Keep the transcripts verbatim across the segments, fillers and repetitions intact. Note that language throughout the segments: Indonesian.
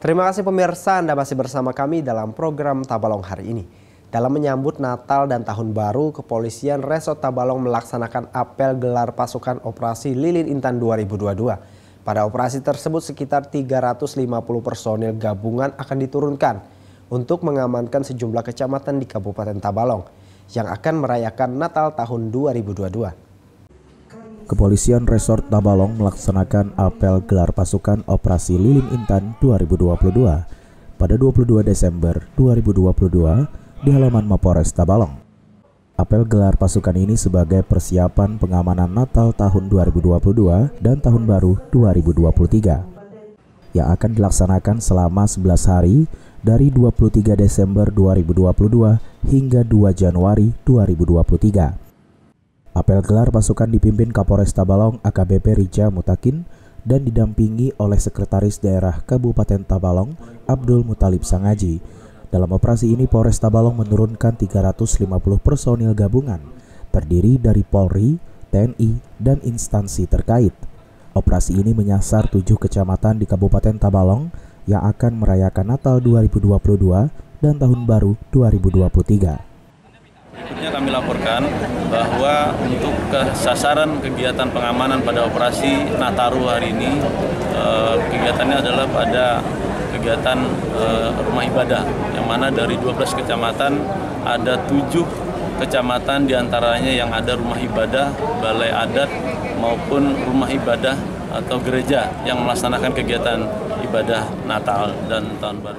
Terima kasih pemirsa, Anda masih bersama kami dalam program Tabalong hari ini. Dalam menyambut Natal dan Tahun Baru, Kepolisian Resort Tabalong melaksanakan apel gelar pasukan operasi Lilin Intan dua ribu dua puluh dua. Pada operasi tersebut sekitar tiga ratus lima puluh personil gabungan akan diturunkan untuk mengamankan sejumlah kecamatan di Kabupaten Tabalong yang akan merayakan Natal tahun dua ribu dua puluh dua. Kepolisian Resort Tabalong melaksanakan apel gelar pasukan operasi Lilin Intan dua ribu dua puluh dua pada dua puluh dua Desember dua ribu dua puluh dua di halaman Mapores Tabalong. Apel gelar pasukan ini sebagai persiapan pengamanan Natal tahun dua ribu dua puluh dua dan Tahun Baru dua ribu dua puluh tiga yang akan dilaksanakan selama sebelas hari dari dua puluh tiga Desember dua ribu dua puluh dua hingga dua Januari dua ribu dua puluh tiga. Apel gelar pasukan dipimpin Kapolres Tabalong A K B P Rija Mutakin dan didampingi oleh Sekretaris Daerah Kabupaten Tabalong Abdul Mutalib Sangaji. Dalam operasi ini Polres Tabalong menurunkan tiga ratus lima puluh personil gabungan terdiri dari Polri, T N I, dan instansi terkait. Operasi ini menyasar tujuh kecamatan di Kabupaten Tabalong yang akan merayakan Natal dua ribu dua puluh dua dan Tahun Baru dua ribu dua puluh tiga. Berikutnya kami laporkan bahwa untuk sasaran kegiatan pengamanan pada operasi Nataru hari ini, eh, kegiatannya adalah pada kegiatan eh, rumah ibadah, yang mana dari dua belas kecamatan ada tujuh kecamatan diantaranya yang ada rumah ibadah, balai adat maupun rumah ibadah atau gereja yang melaksanakan kegiatan ibadah Natal dan Tahun Baru.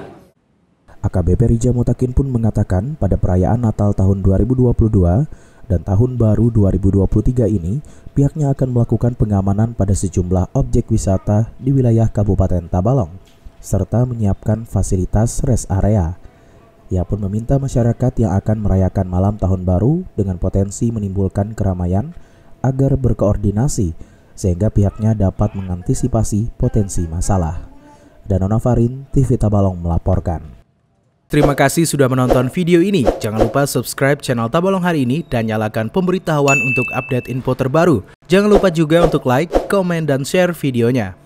A K B P Rija Mutakin pun mengatakan pada perayaan Natal tahun dua ribu dua puluh dua dan Tahun Baru dua ribu dua puluh tiga ini pihaknya akan melakukan pengamanan pada sejumlah objek wisata di wilayah Kabupaten Tabalong serta menyiapkan fasilitas rest area. Ia pun meminta masyarakat yang akan merayakan malam Tahun Baru dengan potensi menimbulkan keramaian agar berkoordinasi sehingga pihaknya dapat mengantisipasi potensi masalah. Danona Farin, T V Tabalong melaporkan. Terima kasih sudah menonton video ini. Jangan lupa subscribe channel Tabalong hari ini dan nyalakan pemberitahuan untuk update info terbaru. Jangan lupa juga untuk like, komen, dan share videonya.